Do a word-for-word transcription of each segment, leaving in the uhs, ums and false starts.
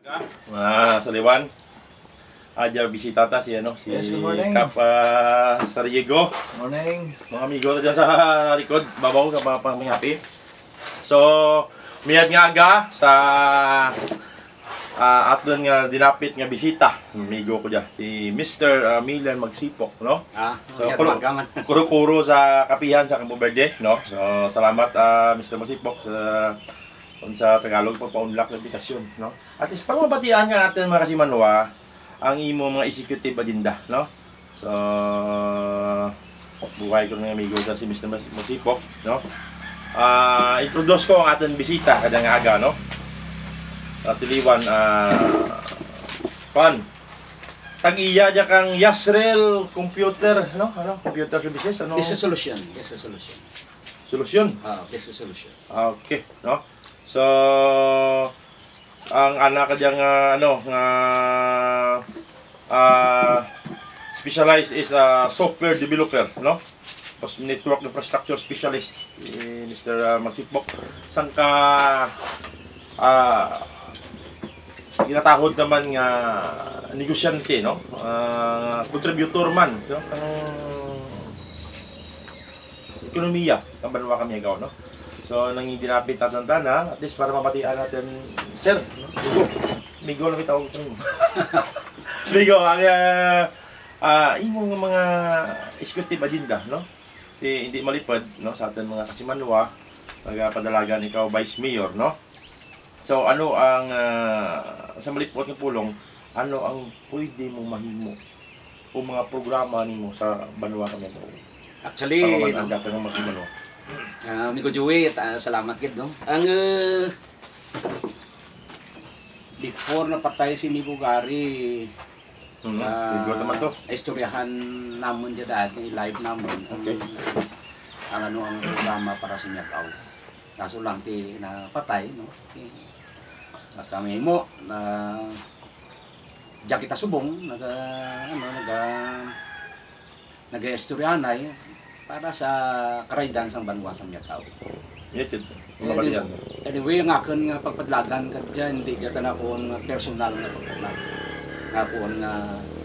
Ah, Saliwan. Aja bisita ta si ano, si Yes, good morning. Kap uh, Sariego. Morning. Mga amigo na dyan sa likod, babaw ka pa pang happy. So, miyad nga aga sa uh, aton nga dinapit nga bisita. Amigo ko dyan, si Mister Uh, Milan Magsipok, no? Ah, So, yan, kuro, magaman. kuro-kuro sa kapihan sa Campo Verde, no? So, salamat uh, Mister Magsipok sa kung sa Tagalog pagpa-unlock ng invitasyon, no? At least pag mabatian nga natin mga kasimanwa ang imo mga executive agenda, no? So, buhay ko ng amigo dyan si Mister Magsipok, no? Uh, introduce ko ang ating bisita kadang aga, no? At tiliwan, uh, pan, tag-iya dyan kang Yasrel Computer, no? Ano? Computer Services, ano? Business solution. Business solution. Solusyon. Ah, business solution. Okay, no? So, ang anak ka dyan nga, ano, nga, uh, specialized is a software developer, no? Tapos network infrastructure specialist, si Mister Uh, Magsipok. Saan ka, uh, ginatahod naman nga negosyante, no? Uh, contributor man, no? Anong ekonomiya, ang banwa kami agaw, no? So, nang dinapit natin tana, at least para mapatian natin, Sir, Migo, Migo lang itawag ko rin. Migo, ang uh, uh, imong mga executive agenda, no? Di, hindi malipad, no? Sa ating mga kasimanwa, nagpadalagan ikaw Vice Mayor, no? So, ano ang, uh, sa malipot ng pulong, ano ang pwede mo mahimo o mga programa nimo sa banwa kami mo? Actually, Para maganda ng mga kasimanwa. uh, amigo Joey, uh, salamat kid, no? Ang uh, before na patay si Migo Gary, Hmm, uh, uh, naman to. istoryahan namun dyan dati, live namun. Okay. Ang ano ang programa para sa Nyagaw. Kaso lang ti na patay, no? At kami mo na diyan kita subong, naga ano, naga naga-istoryanay para sa karaydan sang banwa sa Nyagaw. Yes, mga balian. Anyway, ang akin nga pagpadlagan ka dyan, hindi ka na po nga personal na pagpadlagan. Nga po nga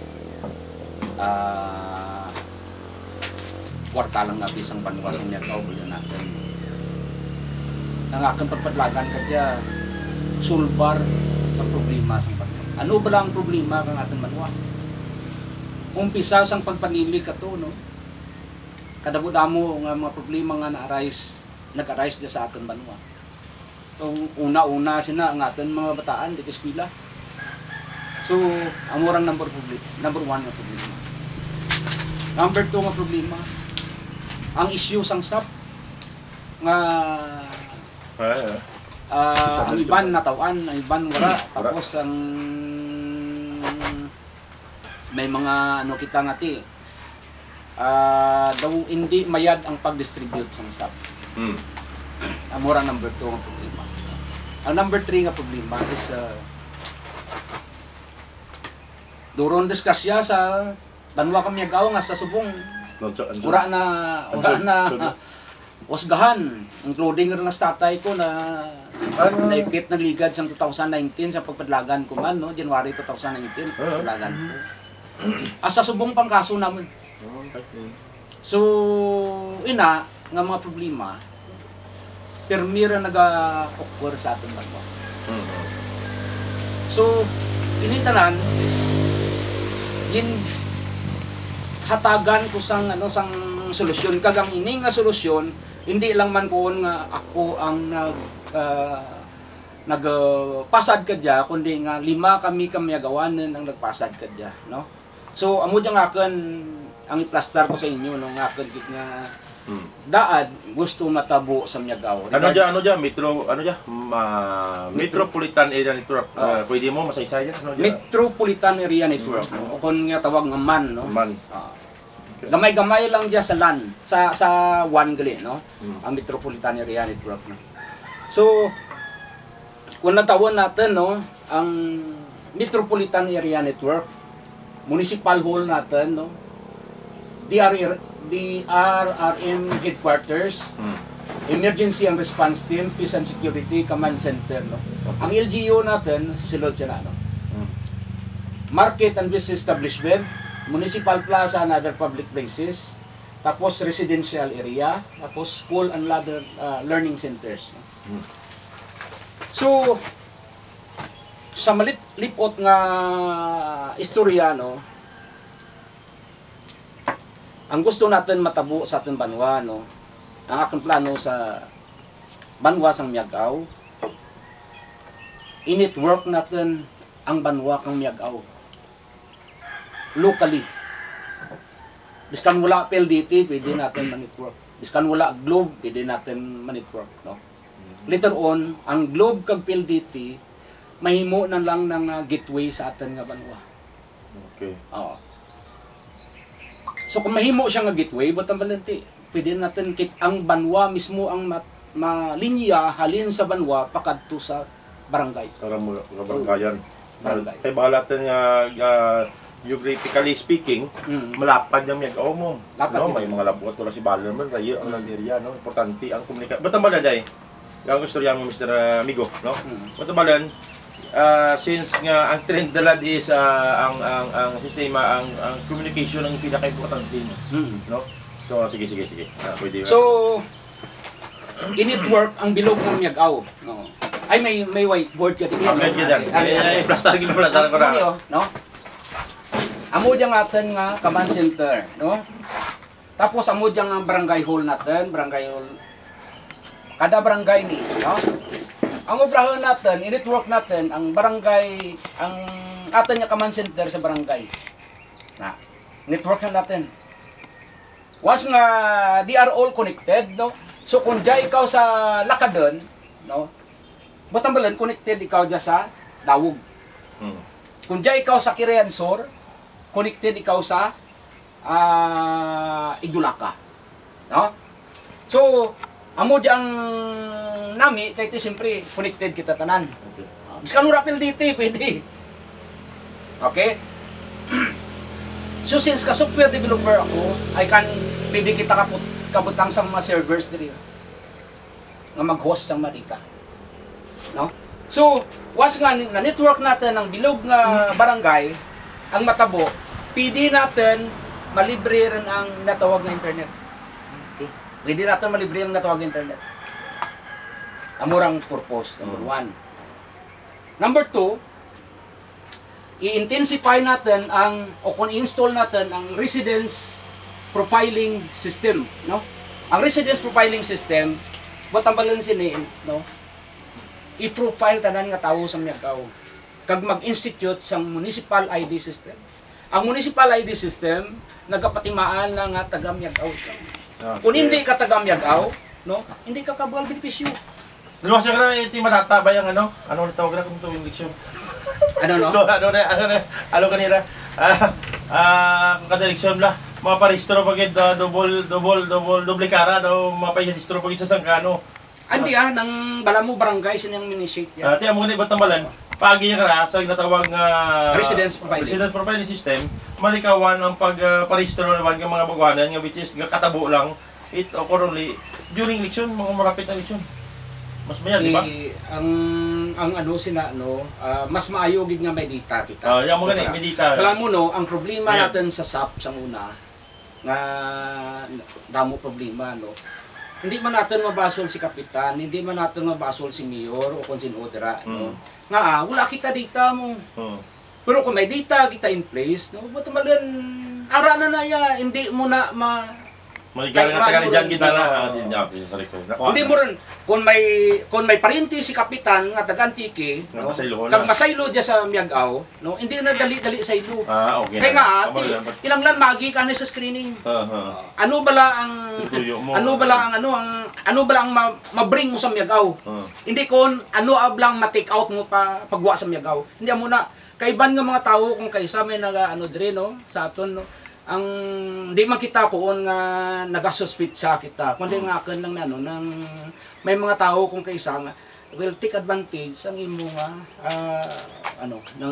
ah kwarta lang nga isang banwa sa Nyagaw bulyan natin. Ang akin pagpadlagan ka dyan, sulbar sa problema sa banwa. Ano ba lang ang problema kang ating banwa? Umpisa sang pagpanilig ka to, no? Kadamo-damo nga mga problema nga na-arise, nag-arise dyan sa ating banwa. So, una-una sina ang ating mga bataan, di eskwela. So, ang murang number problem, number one nga problema. Number two nga problema, ang issue sang S A P nga Ay, ay. uh, ang iban natawan, ang iban wala, tapos ang may mga ano kita ngati, uh, daw hindi mayad ang pag-distribute sa S A P. Hmm. Ang murang number two nga problema. Ang number three nga problema is uh, duron diskasya sa banwa kami agaw nga sa subong. Ura na, ura na wasgahan, including rin na tatay ko na naipit na ligad sa two thousand nineteen sa pagpadlagan ko man, no? January two thousand nineteen, pagpadlagan ko. Asa subong pang kaso namin. So, ina, nga mga problema, permira naga-occur sa ating banwa. So, initanan, yin hatagan ko sang ano sang solusyon kagang ini nga solusyon hindi lang man ko nga ako ang nag uh, nagpasad kadya kundi nga lima kami kami agawanan ang nagpasad kadya, no? So amo jang akin ang i-plaster ko sa inyo no nga akin nga hmm. daad gusto matabo sa Nyagaw. Ano dyan, ano dyan, metro, ano dyan, Ma, Metropolitan Area Network. Uh, pwede mo, masaysay dyan, ano dyan? Metropolitan Area Network. No? O kung nga tawag nga man, no? Man. Uh, gamay-gamay lang dyan sa land, sa sa one gali, no? Hmm. Ang Metropolitan Area Network, no? So, kung natawan natin, no, ang Metropolitan Area Network, municipal hall natin, no? D R R D R R M headquarters, hmm. Emergency and Response Team, Peace and Security Command Center, no. Ang L G U natin silod siya na, no. Hmm. Market and business establishment, municipal plaza and other public places, tapos residential area, tapos school and other uh, learning centers. No? Hmm. So, sa malip-lipot nga istorya, no, ang gusto natin matabo sa ating banwa, no, ang akong plano sa banwa sang Miagao, init-work natin ang banwa kang Miagao. Locally. Biskan wala P L D T, pwede natin manitwork. Biskan wala Globe, pwede natin manitwork. No? Later on, ang Globe kag P L D T, mahimo na lang ng uh, gateway sa atin nga banwa. Okay. Oo. So kung mahimo siya nga gateway, butang balanti, pwede natin kit ang banwa mismo ang mat, malinya halin sa banwa pakadto sa barangay. Para mo kabaranggayan. Barangay. Kaya baka natin nga uh, geographically speaking, Mm. malapad yung Miagao mo. Lapad No, yun. may mga labot wala si Balo naman, rayo ang area, no. Importante ang komunikasyon. Ba't ang balay? Ang istorya mo, Mister Amigo, no? Mm. Ba't ang balay? Uh, since nga ang trend dalad is uh, ang ang ang sistema, ang ang communication ang pinaka-importante, Mm. no? So sige sige sige. Ah, pwede. So, init-work ang bilog ng Miagao. No. Ay, may may whiteboard ka din. Okay, dyan. Ay, plaster gid pala tara ko na. Ano, no? Amo diyang atin nga command center, no? Tapos amo diyang ang barangay hall natin, barangay hall. Kada barangay ni, no? Ang obrahan natin, i-network natin ang barangay, ang atin nga command center sa barangay. Na, network na natin. Was nga they are all connected, no? So kung diya ikaw sa Lakadon, no? Butang balan connected ikaw diya sa Dawog. Hmm. Kung diya ikaw sa Kiriansor, connected ikaw sa uh, Igdulaka. No? So, amo diyang nami, kaya ito siyempre, connected kita tanan. Okay. Biskan mo rapil dito, pwede. Okay? So, since ka-software developer ako, I can, pwede kita kaput, kabutang sa mga servers dito. Nga mag-host sa Marika. No? So, was nga, na-network natin ang bilog nga barangay, ang matabo, pwede natin malibre rin ang natawag na internet. Pwede natin malibre ang natawag na internet. Amurang purpose, number one. Number two, i-intensify natin ang, o kung i-install natin ang residence profiling system. No? Ang residence profiling system, ba't ang balansin eh, no? I-profile tanan nga tao sa Miagao. Kag mag-institute sa municipal I D system. Ang municipal I D system, nagkapatimaan na nga taga Miagao ka. Okay. Kung hindi ka taga Miagao, no, hindi ka kabual benepisyo. Diba siya ka na iti matata ba yung ano? Ano ulit tawag na kung ito yung leksyon? Ano no? Ito, ano na, ano na, ano kanina? Ah, ah, kung kada leksyon la, mga paristro pagid, uh, double, double, double, double kara daw, mga paristro pagid sa sangkano. Andi ah, nang Balamo Barangay, sinang minishape yan. Ah, tiyan mo ganit ba't tambalan? Pagi niya ka sa natawag nga Residence profiling. Residence profiling system, malikawan ang pag-paristro naman ng mga bagwanan, nga which is nga katabo lang, it occurrently during election, mga marapit na election. Mas mayag, di ba? Eh, ang ang ano sina no, ah, mas maayo gid nga may data kita. Ah, yan mo ganit, may data. Wala mo no, ang problema Yeah. natin sa S A P sa una nga damo problema no. Hindi man natin mabasol si kapitan, hindi man natin mabasol si mayor o kung sino dira no. Mm. Nga ah, wala kita data mo. Hmm. Pero kung may data kita in place, no, buti malan ara na na ya, hindi mo na ma Maligaw nga taga ni Jan kita na. Oo. ah, din niya, sorry ko. hindi mo rin kung may kung may parinti si kapitan nga taga Antique, Nga no. masaylo na. Kag masaylo dia sa Miagao, no, hindi na dali-dali sa ilo. Ah, okay. Kaya nga Tama ati, lang, ba't- ilang lan magi ka na sa screening. Ah, ah. Ano bala ang Tutuyo mo. ano bala ang ano ang ano bala ang ma- ma-bring mo sa Miagao? Ah. Hindi kon ano ablang ma-take out mo pa pagwa sa Miagao. Hindi mo na kaiban nga mga tao kung kaysa may naga ano dire no sa aton no. Ang di man kita kuon nga nagasuspitsa kita. Kundi nga akin lang nano nang may mga tao kung kaysa nga will take advantage ang imo nga ah, ano nang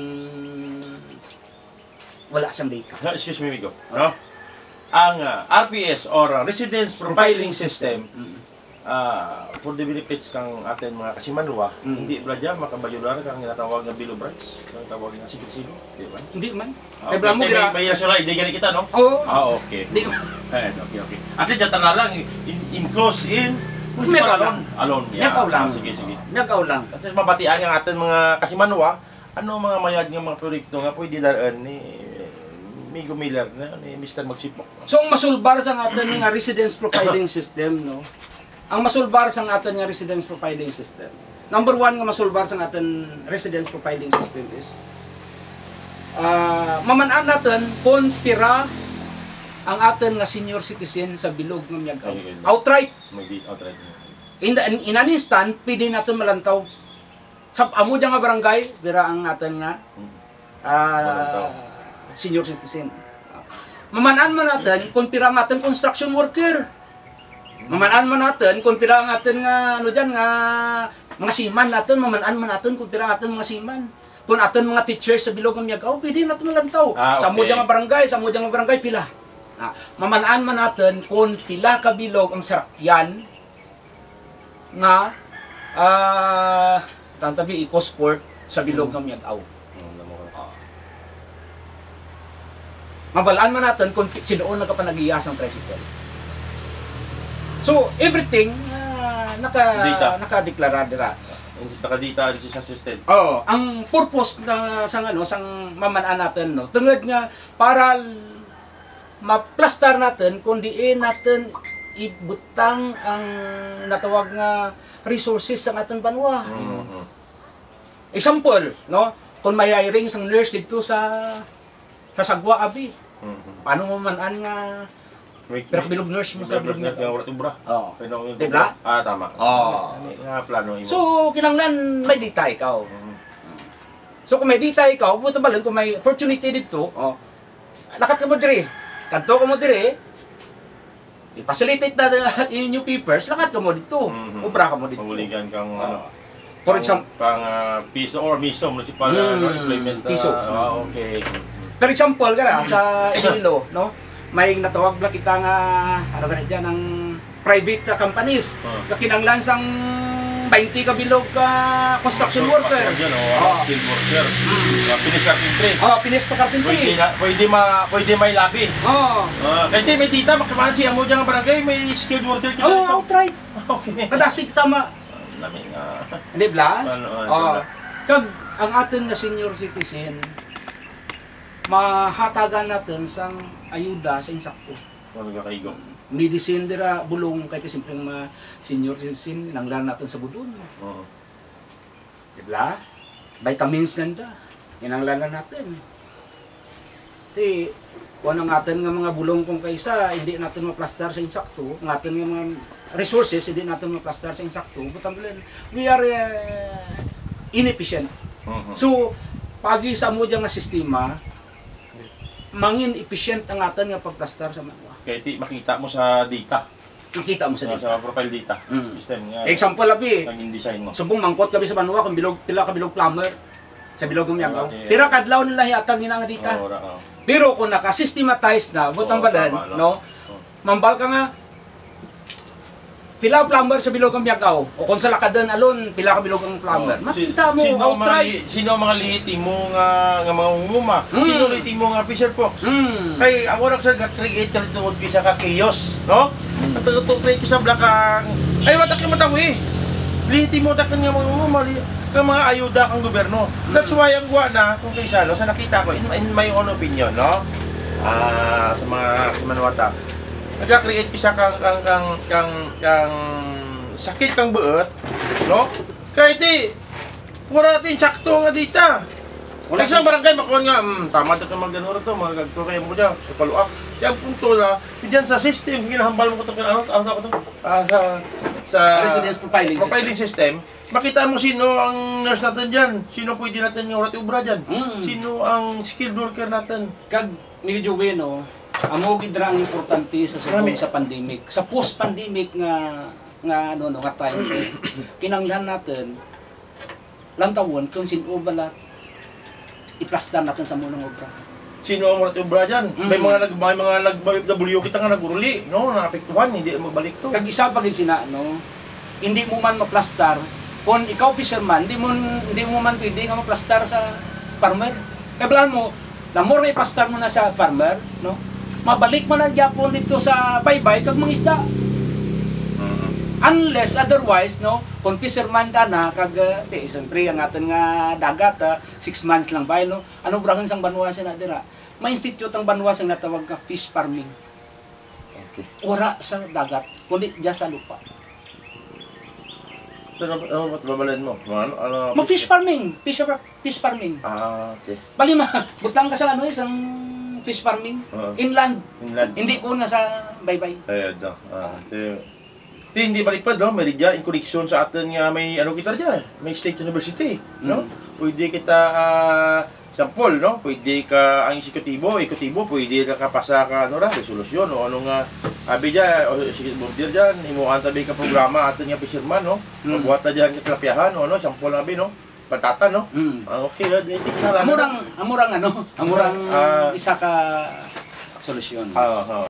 wala sang data. No, excuse me, Migo. No? Ang ah, R P S or ah, Residence Profiling System, Mm. ah, for the benefits kang atin mga kasimanwa, Mm. hindi bladya makabayular kang tinatawag nga Bill of Rights, kang tawag nga sikil-silo, di ba? Hindi man. Ah, Ay, bala mo okay, gira. may may national I D gani kita, no? Oo. Ah, okay. Hindi. Eh, okay, okay. At least dyan na lang, in, in close in, Meron municipal lang. alone. Alone, Nagaw lang. Ah, sige, sige. Nagaw lang. Kasi mabatian ang atin mga kasimanwa, ano mga mayad nga mga proyekto nga pwede daraan ni Migo Miller na ni mister Magsipok. So ang masulbar sa atin nga residence profiling system, no? Ang masulbar sa atin nga residence profiling system. Number one nga masulbar sa atin residence profiling system is ah maman-an natin kung pira ang atin nga senior citizen sa bilog ng Miagaw. Ayun. Outright. May di outright. In, the, in, in an instant, pwede natin malantaw. Sa amo dyan nga barangay, pira ang atin nga ah, Malantaw. senior citizen. Mamanaan man natin kung pira ang atin construction worker. Mamanaan man natin kung pira ang atin nga ano diyan nga mga siman natin, mamanaan man natin kung pira ang atin mga siman. Kung atin mga teachers sa bilog ng Miagaw, pwede natin malantaw. Ah, Sa amo okay. dyan nga barangay, sa amo dyan nga barangay pila. Ah, mamanaan man natin kung pila ka bilog ang sarakyan nga ah tantabi eco-sport sa bilog ng Miagaw. Mabalaan man natin kung sinoon nagkapanagiyas ng tricycle. So, everything uh, naka, Data. nakadeklara dira. Nakadita sa system. Oh, ang purpose na sang ano sang mamanaan natin no, tungod nga para l- maplastar natin kung diin natin ibutang ang natawag nga resources sa ating banwa. Mhm. Example, no, kung may hiring sang nurse dito sa sa Sagwa Abi, Mhm. paano mo mamanaan nga Wait, pero bilog nurse mo sa bilog na na. wala tubra. Oh. Pero yung Diba? tubra. Ah, tama. Oh. Ano nga plano imo? So, kinanglan may data ikaw. Mhm. So, kung may data ikaw, buta ba lang kung may opportunity dito, oh, lakat ka mo dire. Kanto ka mo dire. I-facilitate na yung new papers, lakat ka mo dito. Mhm. Ubra ka mo dito. Mabuligan kang ano. For example, pang ah, piso or miso municipal Mm, ano, implement. ah, piso. ah, okay. for example, kana sa Iloilo, no? May natawag ba kita nga ano ganit diyan ng private uh, companies. Ah. Kakinanglan sang twenty ka bilog ka construction worker. Yan, Oh. oh, skilled worker. Uh, finish carpentry. Oh, pinis pa Pwede carpentry. na, pwede ma pwede may labi. Oh. Ah, kasi may tita makaman siya mo diyan nga barangay may skilled worker kita Oh, dito. outright. Okay. Kadasig tama. Nami nga. Hindi bla? Ano, ano, Oh. ano. Kag ang atin nga senior citizen mahatagan natin sang ayuda sa insakto. Ano nga kaigo? Medicine dira bulong kay simpleng mga senior citizen nanglan natin sa budon. Oo. Diba? Vitamins nanda. Inanglan natin. Ti kung ang atin nga mga bulong kung kaysa hindi natin maplastar sa insakto, ang atin nga mga resources hindi natin maplastar sa insakto, butang we are uh, inefficient. Mhm. So, pagi sa mo nga sistema, mangin efficient ang atin nga pagplastar sa mga. Kaya ti makita mo sa data. Nakita mo sa Sa, dito. sa profile data. Mm. System nga. Example labi, Ang design mo. sumbong mangkot kami sa Banwa kung bilog pila ka bilog plumber sa bilog ng Miagaw. Okay. Pira kadlaw nila yatag nila nga dita. Oo, ra- oo. Pero kung naka-systematize na, butang Oo, balan, tama, no? no? Mambal ka nga pila plumber sa bilog ng Miagaw o kung sa Lakadan alon pila ka bilog ang plumber. Oh, si- Makita mo sino ang mga outright. li- sino ang mga lihiti mo nga nga mga umuma? Mm. Sino lihiti mo nga Fisher Fox? Hmm. Kay ako ra sa create ka tungod bisa ka chaos, no? At to create ko sa blakang ay wala ka matawi. Lihiti mo ta kanya mga umuma li- ka mga ayuda kang gobyerno. That's why ang guwa na kung kaysa no sa nakita ko in, in my own opinion, no? Ah, sa mga simanwata. Nagka-create ko siya kang kang kang kang, kang sakit kang buot, no? Kaya di, wala din sakto nga dita. Wala sa barangay, makon nga, mm, tama ito mag-ganuro to, mga gagto kayo mo dyan, sa paluak. Kaya ang punto na, diyan sa system, ginahambal mo ko ito, ano, ano ko ito? Ah, sa, sa Residence profiling profiling system. Makita mo sino ang nurse natin dyan, sino pwede natin yung urat ubra dyan, Mm. sino ang skilled worker natin. Kag ni Joey no, amo gidra ang importante sa Marami. subong sa pandemic. Sa post-pandemic nga nga ano no nga time eh, kinanglan natin lantawon kung sino bala iplastar natin sa munang obra. Sino ang urat ubra dyan? May Mm. mga nag may mga nag-W kita nga naguruli, no, naapektuhan, hindi magbalik to. Kag isa pa gid sina no, hindi mo man maplastar, kung ikaw fisherman, hindi mo hindi mo man pwede nga maplastar sa farmer. Kaya bilang mo, lamor na iplastar mo na sa farmer, no? Mabalik mo na gyapon dito sa baybay kag mangisda. Unless otherwise, no, kung fisherman ka na, kag, uh, di, siyempre, ang atin nga dagat, uh, six months lang ba, no? Ano brahon sang banwasan na dira? May institute ang banwasan na tawag ka fish farming. Okay. Ora sa dagat, kundi dyan sa lupa. So, ano, ano babalan mo? Mga ano, ano? Mag-fish farming, fish, fish farming. Ah, okay. Bali ma, butang ka sa ano, isang fish farming, Uh-huh. inland. Inland. Hindi ko na sa baybay. Ayun, no. Ah, ito Ti, hindi baliktad, no? May ridya, in connection sa atin nga may, ano kita dyan, may State University, no? Mm. Pwede kita, uh, sample, no? Pwede ka, ang eksekutibo, ekutibo, pwede ka kapasa ka, ano ra, resolusyon, o ano nga, abi dyan, o sige, border dyan, imuhan tabi ka programa atin nga fisherman, no? Mm. Magbuhat na dyan katilapyahan, o ano, sample abi, no? Patata, no? Mm. Ah, okay, di, di, di, Amurang, amurang ano, amurang Ah. isa ka solusyon. Ah, ah.